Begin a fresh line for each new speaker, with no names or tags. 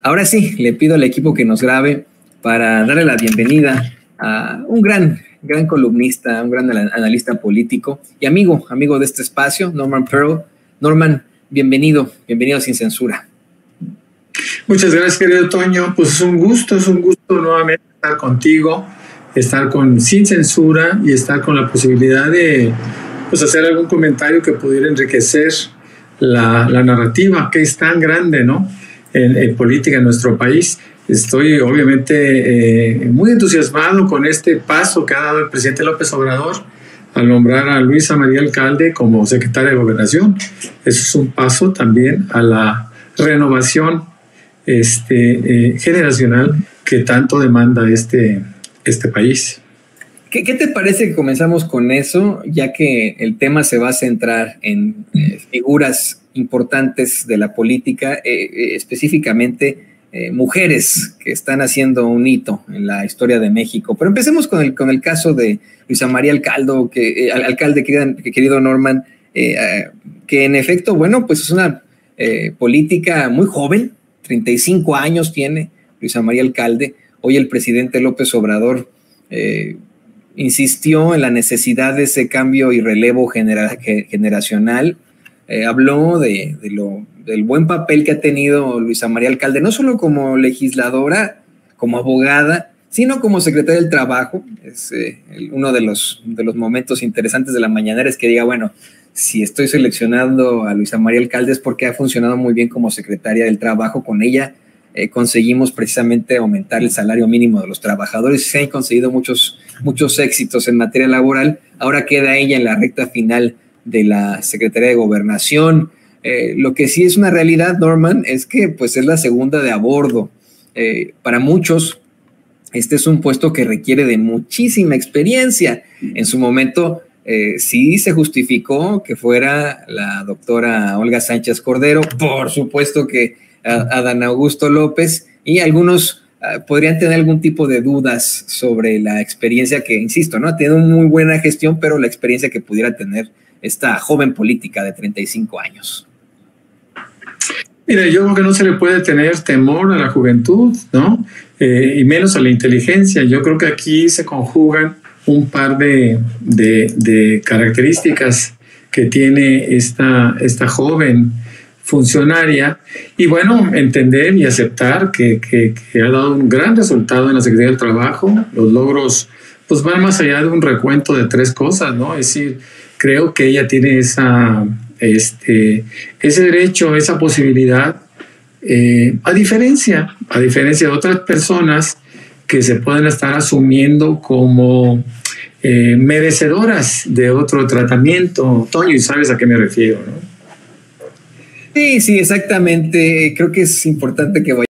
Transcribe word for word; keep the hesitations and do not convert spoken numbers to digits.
ahora sí, le pido al equipo que nos grabe para darle la bienvenida a un gran, gran columnista, un gran analista político y amigo, amigo de este espacio, Norman Pearl. Norman, bienvenido, bienvenido a Sin Censura.
Muchas gracias, querido Toño. Pues es un gusto, es un gusto nuevamente estar contigo, estar con Sin Censura y estar con la posibilidad de pues, hacer algún comentario que pudiera enriquecer la, la narrativa que es tan grande, ¿no? En, en política en nuestro país. Estoy obviamente eh, muy entusiasmado con este paso que ha dado el presidente López Obrador al nombrar a Luisa María Alcalde como secretaria de Gobernación. Eso es un paso también a la renovación este, eh, generacional que tanto demanda este, este país.
¿Qué, ¿Qué te parece que comenzamos con eso, ya que el tema se va a centrar en eh, figuras importantes de la política, eh, eh, específicamente eh, mujeres que están haciendo un hito en la historia de México? Pero empecemos con el, con el caso de Luisa María Alcalde, que, eh, alcalde querido, querido Norman, eh, eh, que en efecto, bueno, pues es una eh, política muy joven, treinta y cinco años tiene Luisa María Alcalde. Hoy el presidente López Obrador eh, insistió en la necesidad de ese cambio y relevo genera, generacional. Eh, habló de, de lo, del buen papel que ha tenido Luisa María Alcalde, no solo como legisladora, como abogada, sino como secretaria del Trabajo. Es eh, el, uno de los, de los momentos interesantes de la mañanera es que diga, bueno, si estoy seleccionando a Luisa María Alcalde es porque ha funcionado muy bien como secretaria del Trabajo. Con ella eh, conseguimos precisamente aumentar el salario mínimo de los trabajadores y se han conseguido muchos, muchos éxitos en materia laboral. Ahora queda ella en la recta final de la Secretaría de Gobernación. Eh, lo que sí es una realidad, Norman, es que pues es la segunda de a bordo. Eh, para muchos, este es un puesto que requiere de muchísima experiencia. En su momento, eh, sí se justificó que fuera la doctora Olga Sánchez Cordero, por supuesto que a, Adán Augusto López, y algunos uh, podrían tener algún tipo de dudas sobre la experiencia que, insisto, ¿no? Ha tenido muy buena gestión, pero la experiencia que pudiera tener esta joven política de treinta y cinco años.
Mira, yo creo que no se le puede tener temor a la juventud, ¿no? Eh, y menos a la inteligencia. Yo creo que aquí se conjugan un par de, de, de características que tiene esta, esta joven funcionaria. Y bueno, entender y aceptar que, que, que ha dado un gran resultado en la Secretaría del Trabajo. Los logros pues van más allá de un recuento de tres cosas, ¿no? Es decir, creo que ella tiene esa, este, ese derecho, esa posibilidad, eh, a diferencia, a diferencia de otras personas que se pueden estar asumiendo como eh, merecedoras de otro tratamiento. Toño, y sabes a qué me refiero, ¿no?
Sí, sí, exactamente. Creo que es importante que vayamos